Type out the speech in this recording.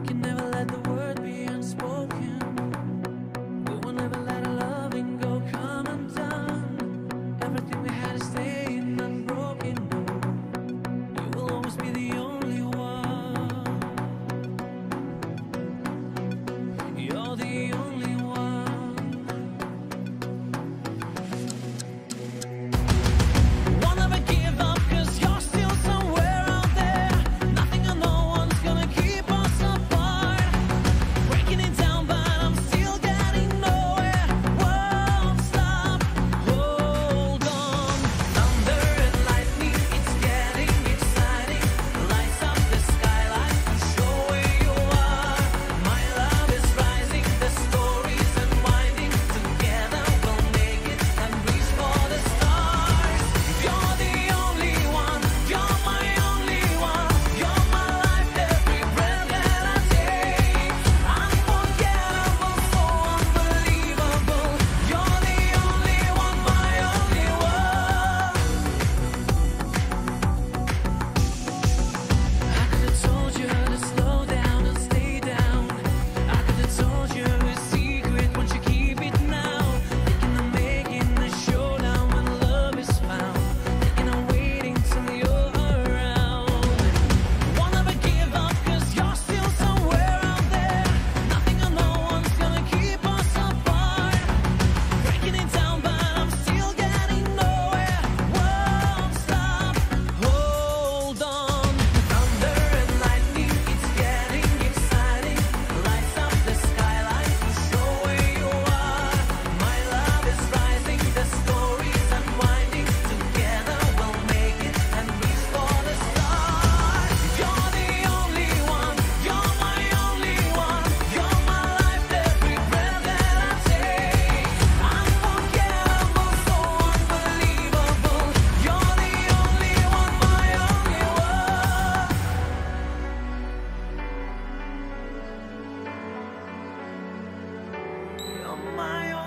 can never let the word be unspoken. We will never let our loving go come undone. Everything we had is staying unbroken. No, you will always be the only one. You're the only one. Won't ever give up, 'cause you're still somewhere out there. Nothing or no one's gonna keep us apart. Breaking it down, but I'm still getting nowhere. Won't stop, hold on. Thunder and lightning, it's getting exciting. Lights up the skyline to show where you are. My love is rising, the story's unwinding. Together we'll make it and reach for the stars. You're the only one, you're my only one. You're my life, every breath that I take. Unforgettable, so unbelievable. You're the only one, my only one. I could have told you to slow down and stay down. I could have told you a secret, won't you keep it now? Thinking of making the showdown when love is found. Thinking of waiting till you're around. Won't ever give up, 'cause you're still somewhere out there. Nothing or no one's gonna keep us apart. Breaking it down, but I'm still getting nowhere. Won't stop, hold on. Thunder and lightning, it's getting exciting. Lights up the skyline to show where you are. My love is rising, the story's unwinding. Together we'll make it and reach for the stars. You're the only one, you're my only one. You're my life, every breath that I take. Unforgettable, so unbelievable. You're the only one, my only one. You're my